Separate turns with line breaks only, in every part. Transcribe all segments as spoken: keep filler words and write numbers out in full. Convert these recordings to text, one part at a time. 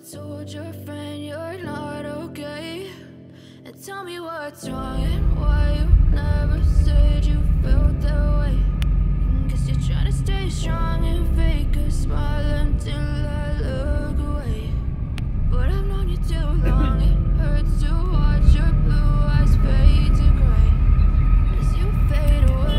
told your friend you're not okay? And tell me what's wrong and why you never said you felt that way. Guess you're trying to stay strong and fake a smile until I look away. But I've known you too long, it hurts to watch your blue eyes fade to gray as you fade away.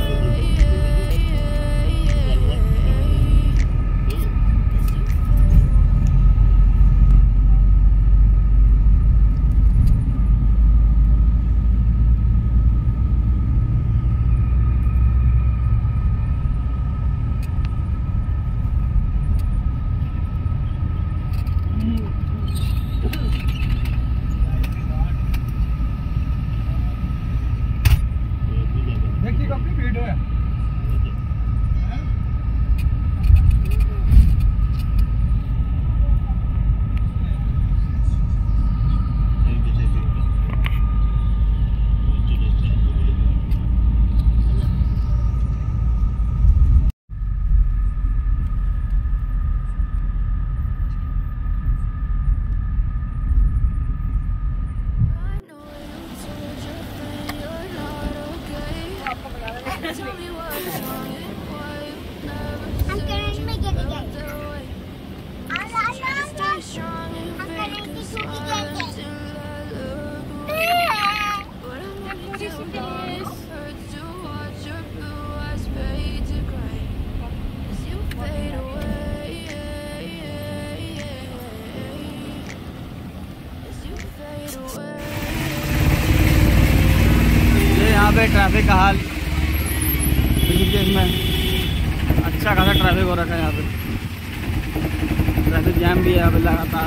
यहाँ पे traffic का हाल ऋषिकेश में अच्छा खासा traffic हो रखा है। यहाँ पे ट्रैफिक जैम भी है यहाँ पे लगातार।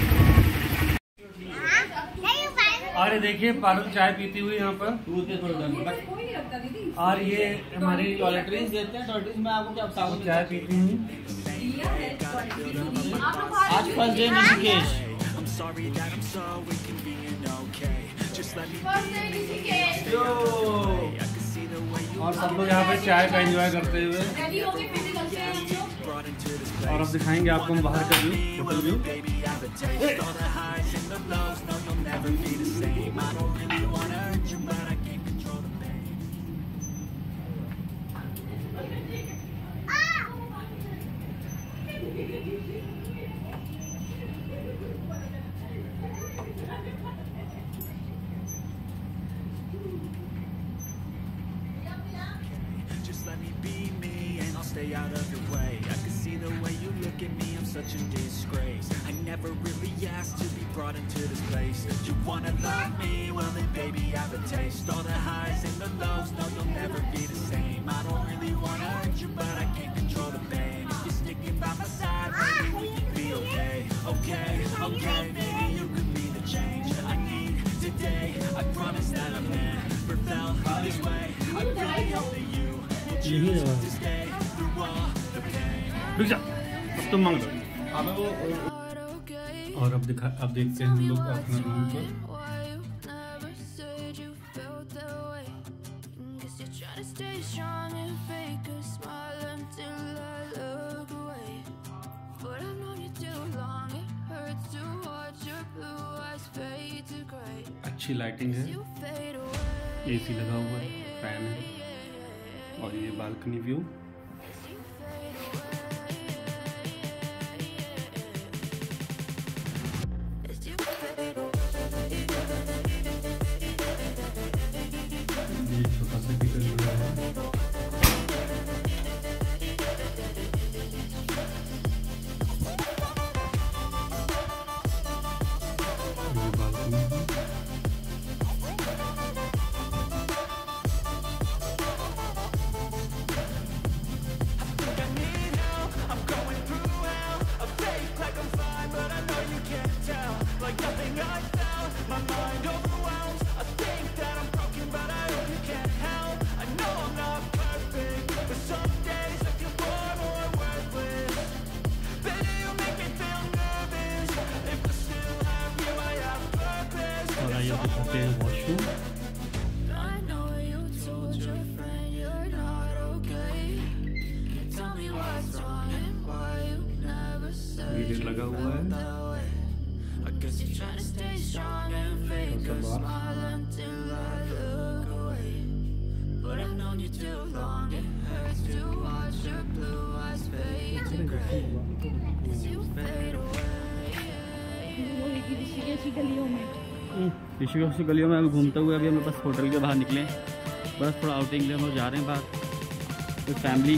और देखिए पारुल चाय पीती हुई यहाँ पर और ये हमारी टॉयलेटरीज देते हैं। टॉयलेटरीज में आपको क्या साबुन चाय पीती हूँ। आज फर्स्ट डे ऋषिकेश। और सब लोग यहाँ पे चाय का एंजॉय करते हुए और अब दिखाएंगे आपको हम बाहर का view, hotel view.
Stay out of your way. I can see the way you look at me, I'm such a disgrace. I never really asked to be brought into this place. You wanna love me? Well then baby I have a taste. All the highs and the lows, no you'll never be the same. I don't really wanna hurt you but I can't control the pain. If you're sticking by my side, maybe we can be okay. Okay, okay, maybe you could be the change I need today. I promise that I've never felt this way. I really hope that you will choose to stay.
रुक जा, अब तुम मांग लो। और अब दिखा अब देखते हैं हम लोग अपना रूम पर। अच्छी लाइटिंग है, एसी लगा हुआ है, फैन है और ये बालकनी व्यू। वॉशरूम मीटर लगा हुआ है।
Guess you're trying to stay strong and fake a smile until I look away. But I've known you too long, it hurts to watch your blue eyes fade to gray as you fade away.
Rishikesh की गलियों में
ऋषिकेश की गलियों में अभी घूमते हुए अभी हम बस होटल के बाहर निकले, बस थोड़ा आउटिंग के लिए हम लोग जा रहे हैं बाहर कोई फैमिली।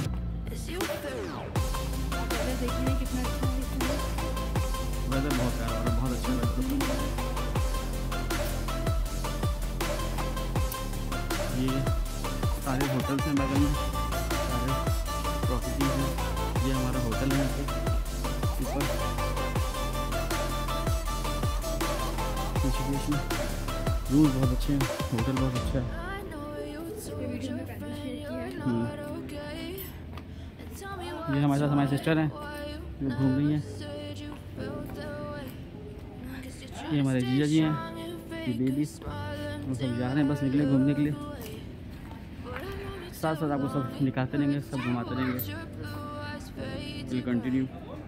देखिए कितना अच्छा है,
वेदर बहुत प्यारा और बहुत अच्छा लगता है। ये सारे होटल्स हैं बगल में, सारे प्रॉपर्टीज हैं। ये हमारा होटल है यहाँ पे ऊपर ऋषिकेश में। रूम बहुत अच्छे हैं, होटल बहुत अच्छा है।
वीडियो में पहले शेयर किया है।
ये हमारे साथ हमारी सिस्टर हैं जो घूम रही हैं। ये हमारे जीजा जी हैं, ये बेबी, हम सब जा रहे हैं बस निकले घूमने के लिए। साथ साथ आपको सब दिखाते रहेंगे, सब घुमाते रहेंगे। Will continue.